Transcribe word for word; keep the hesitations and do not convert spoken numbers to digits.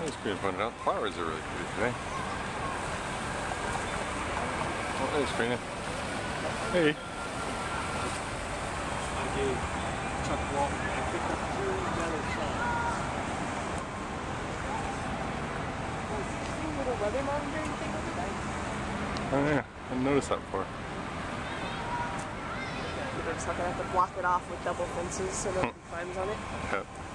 Thanks, Karina, pointed out. The flowers are really pretty today. Oh, there's Karina. Hey. I gave Chuck Walton, I picked up two yellow shots. Little weather monitoring thing over there. Oh yeah, I didn't notice that before. We're just not gonna have to block it off with double fences so nobody climbs on it. Yep.